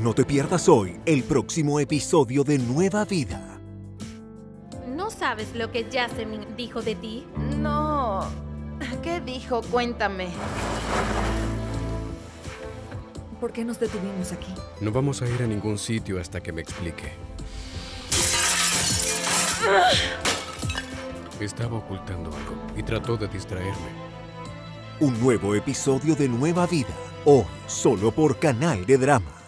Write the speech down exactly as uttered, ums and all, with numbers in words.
No te pierdas hoy el próximo episodio de Nueva Vida. ¿No sabes lo que Jasmine dijo de ti? No. ¿Qué dijo? Cuéntame. ¿Por qué nos detuvimos aquí? No vamos a ir a ningún sitio hasta que me explique. Estaba ocultando algo y trató de distraerme. Un nuevo episodio de Nueva Vida, hoy solo por Canal de Drama.